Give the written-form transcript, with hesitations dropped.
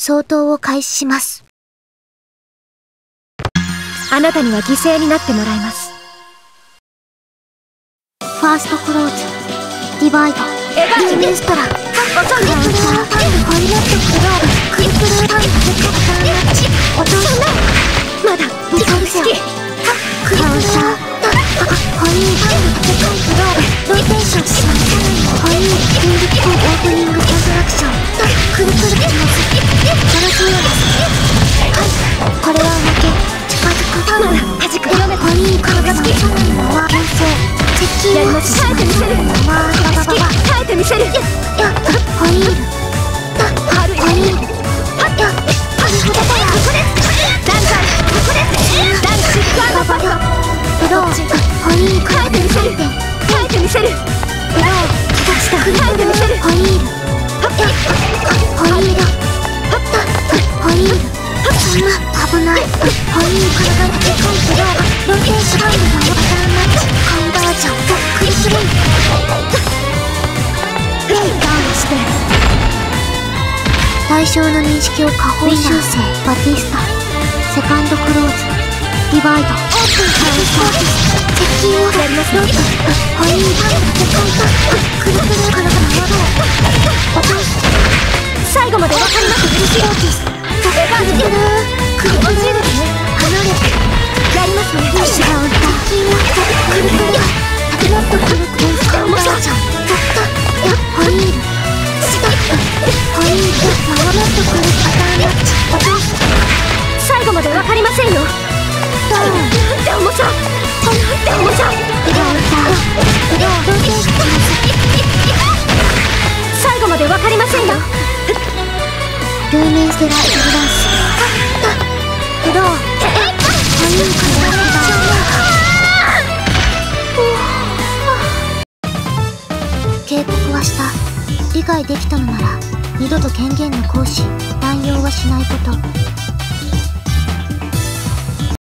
相当を開始します。 あなたには犠牲になってもらいます。 ファーストクローズ、ディバイド、ディメンストラ、カウンター、ホイレットクローブ、クリプルタンク、落としたまだ、リトルセア、クリプルタンホイール、クローブ、ローテーションします。ホイール、リングコーオープニングコントラクション、クリプルキノス、ガラスウェアはい、これは負け、近づくタウン、はじく、ホイール、カードのサラミのは牽制、やります耐えてみせる耐えてみせるホイールホイールはっやこれほどだよここです段階ここですダンシッガードファイトブローホイール耐えてみせる耐えてみせるブロー形だ耐えてみせるホイールホイールホイールそんな危ないホイール体がでかいブローローテーションのパターンマッチカウンバージョンクリスリンレイダウンして対象の認識を下方修正バティスタセカンドクローズディバイドオープンカウンター接近をやりますロックホイールセカンドクリスリンから落とす最後まで分かりますクリスローティスクリプルクリプル離れてやりますねカウンター接近をクリプルもっと軽く重さじゃんホイールスタッフホイールもっと軽くパターンマッチ落とす最後まで分かりませんよダウンなんて重さなんて重さカウンターローテーション最後まで分かりませんよルーメンセラーブランスブローホイールから警告はした。理解できたのなら二度と権限の行使乱用はしないこと。